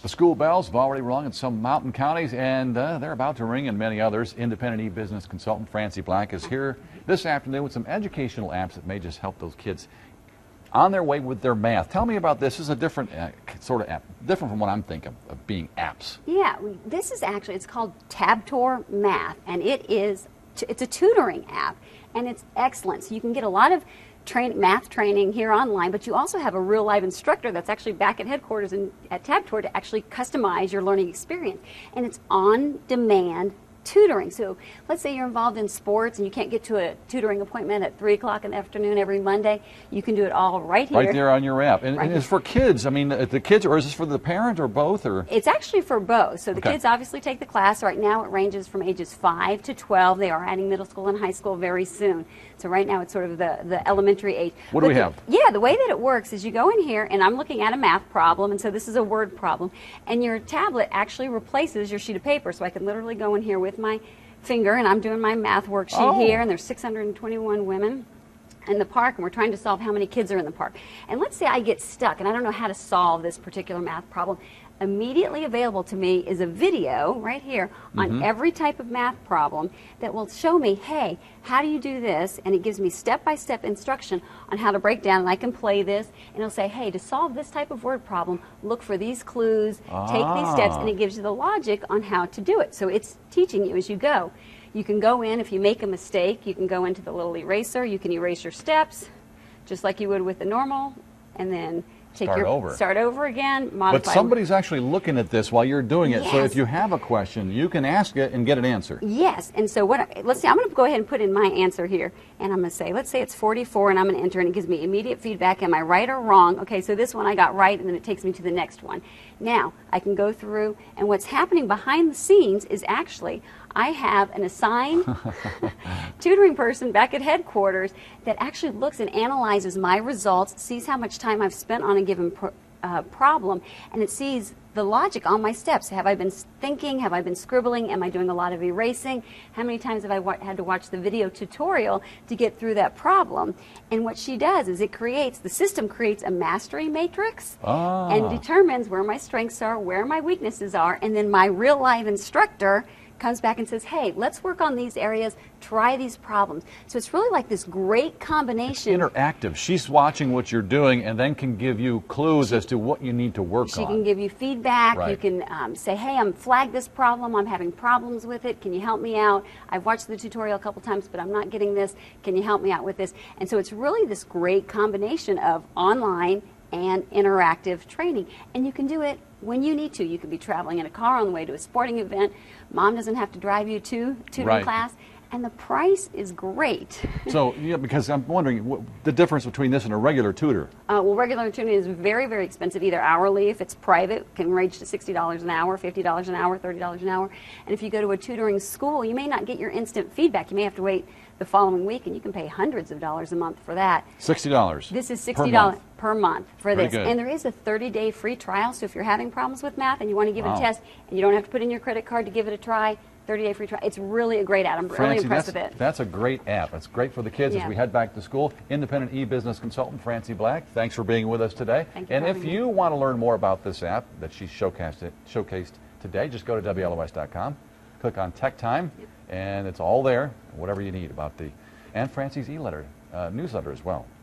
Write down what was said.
The school bells have already rung in some mountain counties, and they're about to ring in many others. Independent e-business consultant Francie Black is here this afternoon with some educational apps that may just help those kids on their way with their math. Tell me about this. This is a different sort of app, different from what I'm thinking of being apps. Yeah, this is actually, it's called Tabtor Math, and it's a tutoring app, and it's excellent. So you can get a lot of math training here online, but you also have a real live instructor that's actually back at headquarters at Tabtor to actually customize your learning experience. And it's on-demand tutoring. So let's say you're involved in sports and you can't get to a tutoring appointment at 3 o'clock in the afternoon every Monday. You can do it all right here. Right there on your app. And it's for kids. I mean, the kids, or is this for the parent or both? Or it's actually for both. So the kids obviously take the class. Right now it ranges from ages 5 to 12. They are adding middle school and high school very soon. So right now it's sort of the elementary age. What do we have? Yeah, the way that it works is you go in here, and I'm looking at a math problem, and so this is a word problem, and your tablet actually replaces your sheet of paper. So I can literally go in here with my finger, and I'm doing my math worksheet here, and there's 621 women in the park, and we're trying to solve how many kids are in the park. And let's say I get stuck, and I don't know how to solve this particular math problem. Immediately available to me is a video right here on every type of math problem that will show me, hey, how do you do this? And it gives me step-by-step instruction on how to break down, and I can play this, and it'll say, hey, to solve this type of word problem, look for these clues, take these steps, and it gives you the logic on how to do it. So it's teaching you as you go. You can go in, if you make a mistake, you can go into the little eraser, you can erase your steps, just like you would with the normal, and then start over again, modify. But somebody's actually looking at this while you're doing it. Yes. So if you have a question, you can ask it and get an answer. Yes. And so let's see, I'm going to go ahead and put in my answer here. And I'm going to say, let's say it's 44, and I'm going to enter, and it gives me immediate feedback. Am I right or wrong? Okay, so this one I got right, and then it takes me to the next one. Now, I can go through, and what's happening behind the scenes is actually I have an assigned tutoring person back at headquarters that actually looks and analyzes my results, sees how much time I've spent on a given problem, and it sees the logic on my steps. Have I been thinking? Have I been scribbling? Am I doing a lot of erasing? How many times have I had to watch the video tutorial to get through that problem? And what she does is the system creates a mastery matrix and determines where my strengths are, where my weaknesses are, and then my real live instructor comes back and says, hey, let's work on these areas, try these problems. So it's really like this great combination. It's interactive. She's watching what you're doing and then can give you clues as to what you need to work on. She can give you feedback. Right. You can say, hey, I'm flagged this problem. I'm having problems with it. Can you help me out? I've watched the tutorial a couple times, but I'm not getting this. Can you help me out with this? And so it's really this great combination of online and interactive training. And you can do it when you need to. You could be traveling in a car on the way to a sporting event. Mom doesn't have to drive you to tutoring class. And the price is great. So, yeah, because I'm wondering the difference between this and a regular tutor. Well, regular tutoring is very, very expensive, either hourly. If it's private, it can range to $60 an hour, $50 an hour, $30 an hour. And if you go to a tutoring school, you may not get your instant feedback. You may have to wait the following week, and you can pay hundreds of dollars a month for that. $60. This is $60 per month for this. Good. And there is a 30-day free trial, so if you're having problems with math and you want to give it a test, and you don't have to put in your credit card to give it a try, 30-day free trial. It's really a great app. I'm really impressed with it. That's a great app. It's great for the kids as we head back to school. Independent e-business consultant Francie Black, thanks for being with us today. Thank you. And if you want to learn more about this app that she showcased today, just go to WLOS.com, click on Tech Time, and it's all there, whatever you need about and Francie's newsletter as well.